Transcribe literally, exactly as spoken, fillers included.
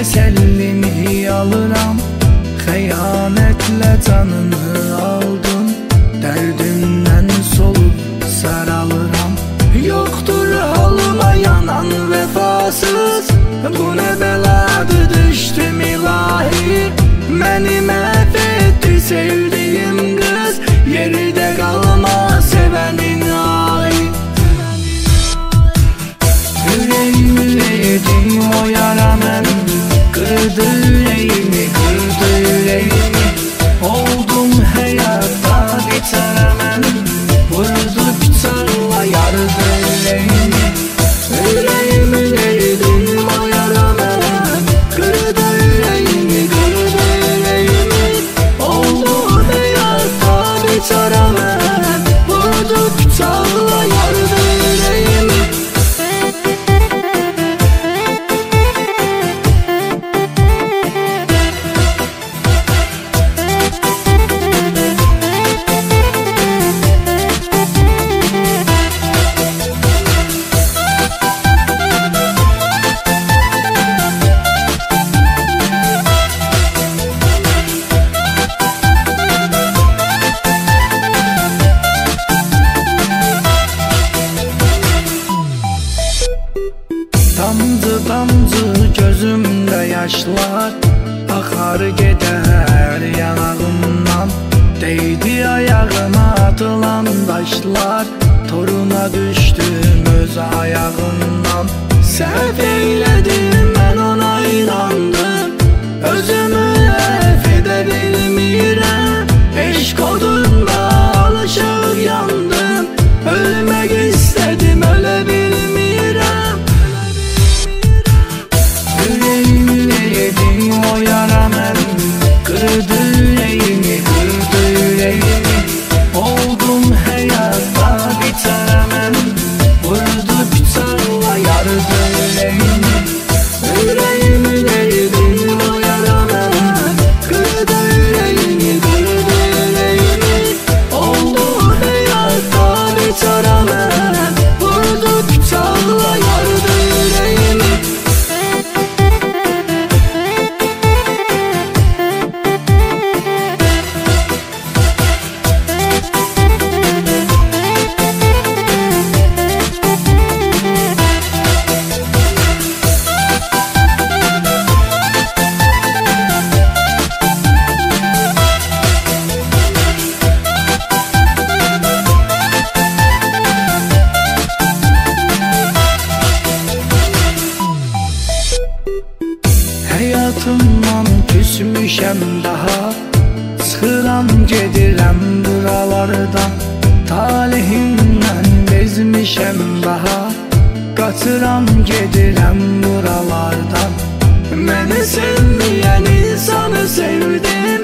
Təsəllimi alıram, xəyanətlə canını aldın. Dərdimdən solub saralıram. Yoxdur halıma yanan vəfasız, bu nə bəladır düşdüm ilahi. Məni məhv etdi sevdiyim qız, yerdə qalma sevənin ahi. Ürəyimi verdim o yara mən, qırdı ürəyimi, qırdı ürəyimi. Oldum həyatda bitərə mən, vurdu bıçaqla yardı ürəyimi. Ürəyimi verdim o yara mən, qırdı ürəyimi, qırdı ürəyimi. Oldum həyatda bitərə mən, vurdu bıçaqla yardı ürəyimi. Damcı damcı gözümdə yaşlar, axar gedər yanağımdan. Değdi ayağıma atılan daşlar, toruna düşdüm öz ayağımdan. Səhv eylədim mən ona inandım, özümü əff edə bilmirəm. Eşq odunda alışıq yandım, ölmək istədim ölə bilmirəm. Ürəyimi verdim o yara mən, qırdı ürəyimi, qırdı ürəyimi. Oldum həyatda bitərə mən, vurdu bıçaqla yardı ürəyimi. Ürəyimi verdim o yara mən, qırdı ürəyimi, qırdı ürəyimi. Oldum həyatda bitərə mən, vurdu bıçaqla yardı ürəyimi. Həyatımdan küsmüşəm daha, çıxıram gedirəm buralardan. Talihimdən bezmişəm daha, qaçıram gedirəm buralardan. Məni sevməyən insanı sevdim,